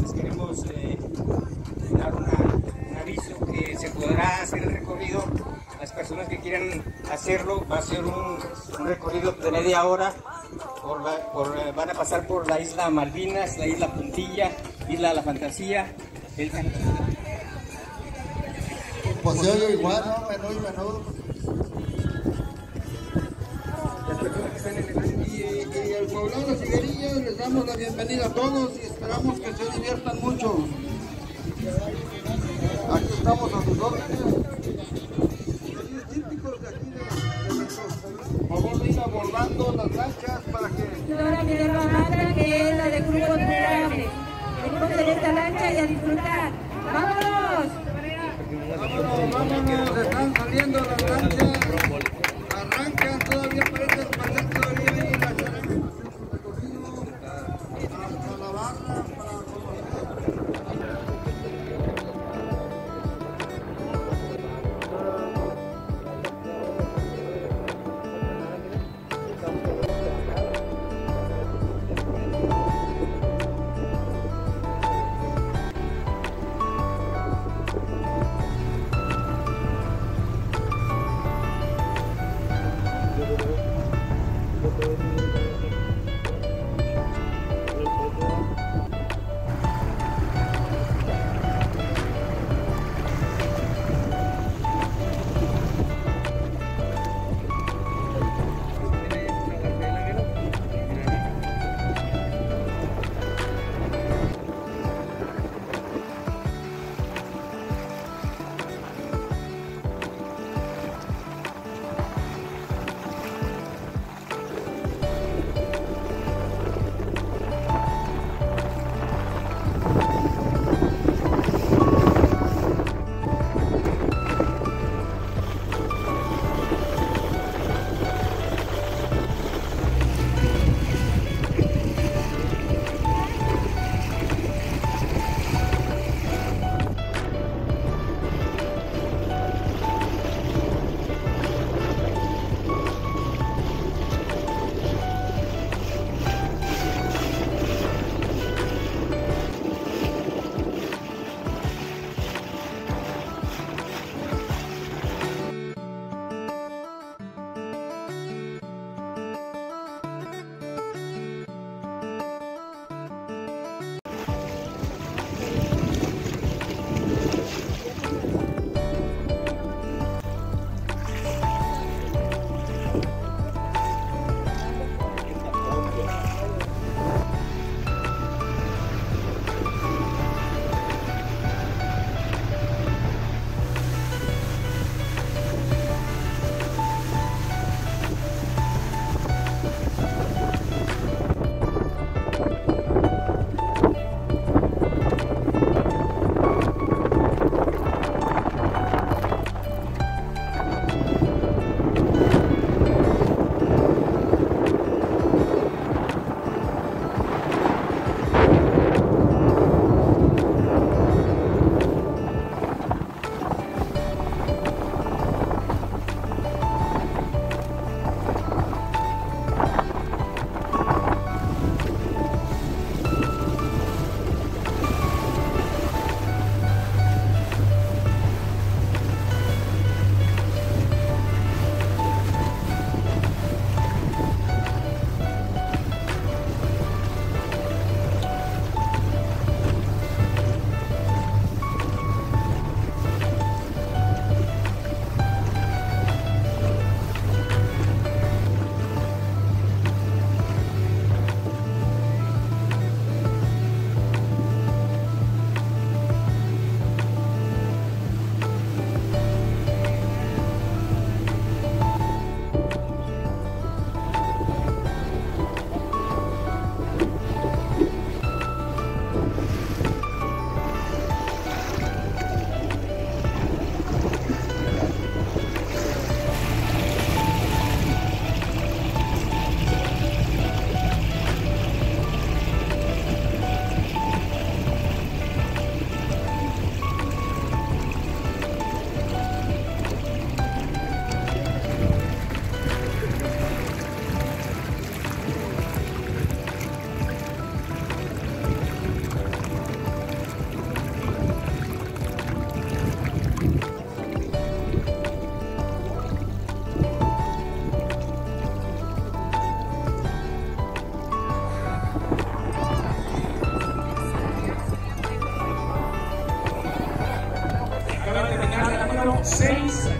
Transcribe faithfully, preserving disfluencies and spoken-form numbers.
les queremos eh, dar una, un aviso que se podrá hacer el recorrido. Las personas que quieran hacerlo, va a ser un, un recorrido de media hora. Por la, por, eh, van a pasar por la isla Malvinas, la isla Puntilla, isla La Fantasía, el Pues se oye igual, ¿no? Menú y menú. las personas que están en el Y, y el poblado Siguerillas les damos la bienvenida a todos y esperamos que se diviertan mucho. Aquí estamos a sus órdenes. Los típicos de aquí de, de nuestro pueblo. Por favor, de ir abordando las lanchas para que... Señora Minerva Mata, que es la de Grupo Vulnerable. Venimos en esta lancha y a disfrutar. ¡Vámonos! Vámonos, vámonos, están saliendo las lanchas. Arrancan, todavía parecen pasar todavía ahí la charanga. Hasta la barra para seis